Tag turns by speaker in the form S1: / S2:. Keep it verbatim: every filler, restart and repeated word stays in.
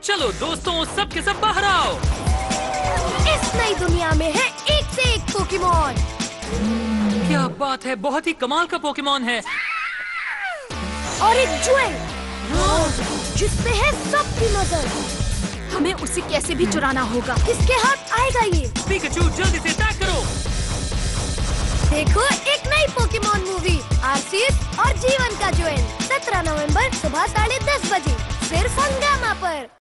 S1: चलो दोस्तों, सब के सब बाहर आओ।
S2: इस नई दुनिया में है एक से एक पोकेमॉन।
S1: क्या बात है, बहुत ही कमाल का पोकेमॉन है।
S2: और एक ज्वेल जिसपे है सबकी नजर। हमें उसे कैसे भी चुराना होगा। किसके हाथ आएगा ये?
S1: पिकाचू, जल्दी से अटैक करो।
S2: देखो, एक नई पोकेमॉन मूवी आर्सियस और जीवन का ज्वेल सत्रह नवंबर सुबह साढ़े दस बजे सिर्फ हंगामा पर।